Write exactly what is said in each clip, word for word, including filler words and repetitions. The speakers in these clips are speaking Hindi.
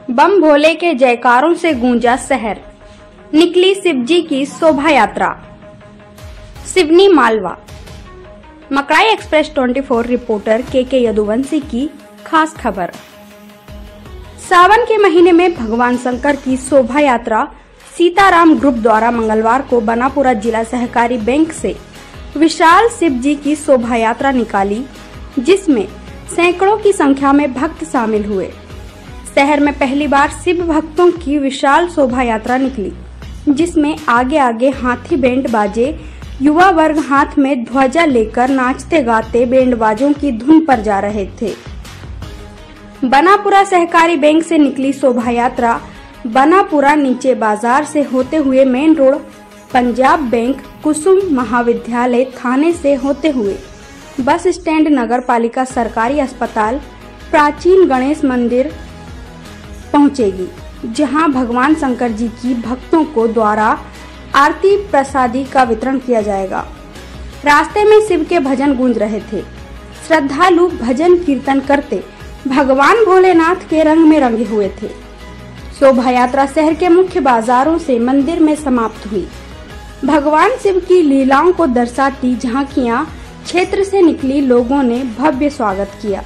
बम भोले के जयकारों से गूंजा शहर, निकली शिवजी की शोभा यात्रा। सिवनी मालवा। मकड़ाई एक्सप्रेस चौबीस रिपोर्टर के के यदुवंशी की खास खबर। सावन के महीने में भगवान शंकर की शोभा यात्रा सीताराम ग्रुप द्वारा मंगलवार को बनापुरा जिला सहकारी बैंक से विशाल शिव जी की शोभा यात्रा निकाली, जिसमें सैकड़ों की संख्या में भक्त शामिल हुए। शहर में पहली बार शिव भक्तों की विशाल शोभा यात्रा निकली, जिसमें आगे आगे हाथी बैंड बाजे, युवा वर्ग हाथ में ध्वजा लेकर नाचते गाते बैंड बाजों की धुन पर जा रहे थे। बनापुरा सहकारी बैंक से निकली शोभा यात्रा बनापुरा नीचे बाजार से होते हुए main road, Punjab bank, Kusum महाविद्यालय थाने से होते हुए बस स्टैंड, नगर पालिका सरकारी अस्पताल, प्राचीन गणेश मंदिर पहुंचेगी, जहां भगवान शंकर जी की भक्तों को द्वारा आरती प्रसादी का वितरण किया जाएगा। रास्ते में शिव के भजन गूंज रहे थे। श्रद्धालु भजन कीर्तन करते भगवान भोलेनाथ के रंग में रंगे हुए थे। शोभा यात्रा शहर के मुख्य बाजारों से मंदिर में समाप्त हुई। भगवान शिव की लीलाओं को दर्शाती झांकियां क्षेत्र से निकली लोगों ने भव्य स्वागत किया।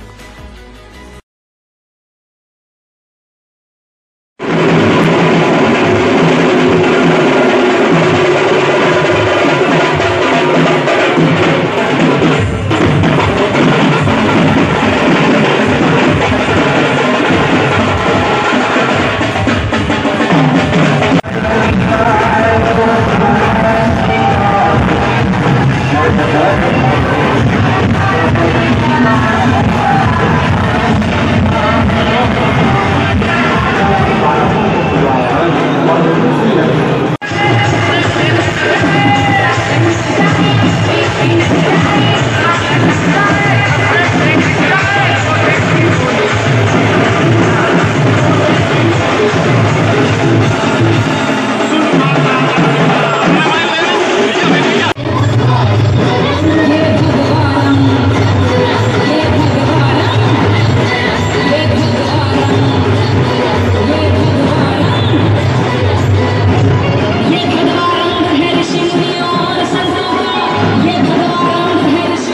Thank you.